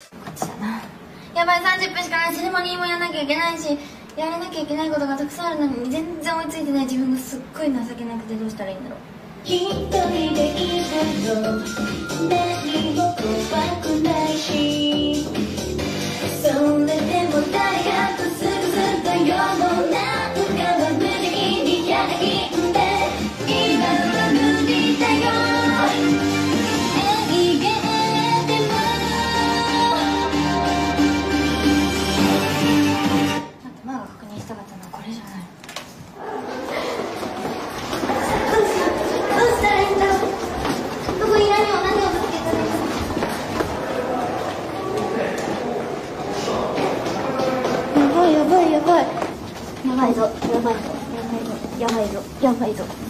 こっちだな。やばい、30分しかない。セレモニーもやらなきゃいけないし、やらなきゃいけないことがたくさんあるのに全然追いついてない自分がすっごい情けなくて、どうしたらいいんだろう。一人でいいけど何も怖くないし、それでも誰かとすぐすと世の中は無邪気にやりんで今は無理だよ。永遠でもあとマーが確認したかったのはこれじゃない。どうしたらいいんだろう。どこに何をぶつけたらいいんだろう。やばいやばいやばい。やばいぞやばいぞやばいぞやばいぞやばいぞ。